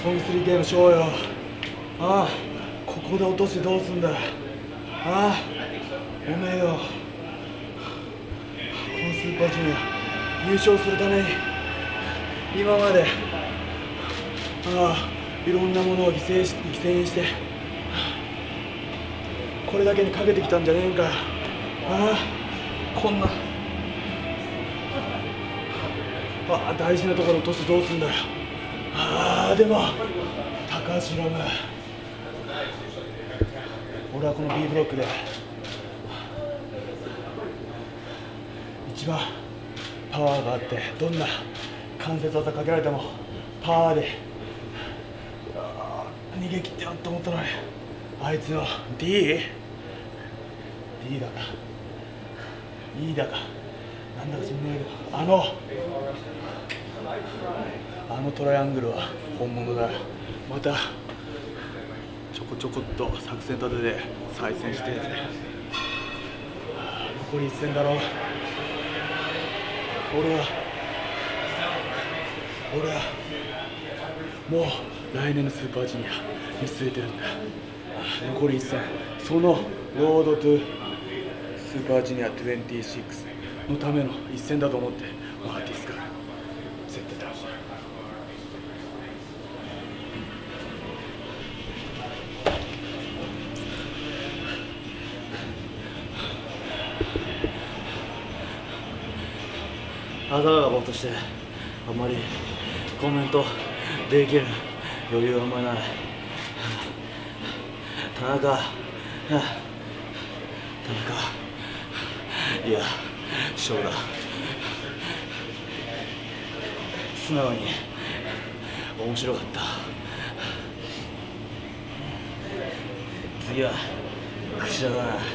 トング3系のショーよ。ああ、ここで落としてどうすんだ。ああ、おめえよ、このスーパージュニア優勝するために今までいろんなものを犠牲にしてこれだけにかけてきたんじゃねえんか。こんな大事なところ落としてどうすんだよ。でも高橋ロム、俺はこの B ブロックで一番パワーがあって、どんな関節技かけられてもパワーで逃げ切ってやっと思ったのに、あいつの D だか E だかなんだか知んねえけど、あのトライアングルは本物だ。またちょこっと作戦立てて再戦してですね。残り1戦だろう。俺はもう来年のスーパージュニア見据えてるんだ。残り1戦、そのロードトゥスーパージュニア26のための一戦だと思ってマーティスから絶対倒す。 頭がぼーっとしてあんまりコメントできる余裕はあんまりない。田中、いや、翔だ。素直に面白かった。次は櫛田だな。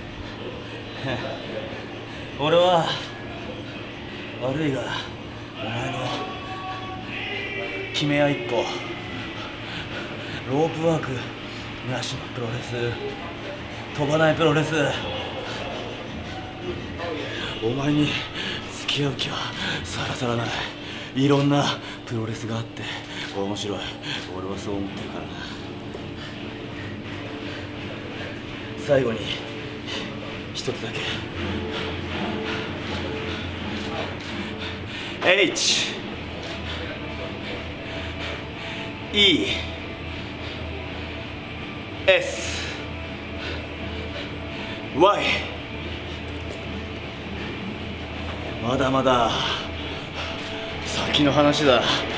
俺は悪いがお前の決め合いっこ、ロープワークなしのプロレス、飛ばないプロレス、お前に付き合う気はさらさらない。いろんなプロレスがあって面白い。俺はそう思ってるからな。最後に一つだけ、H E S Y、 まだまだ先の話だ。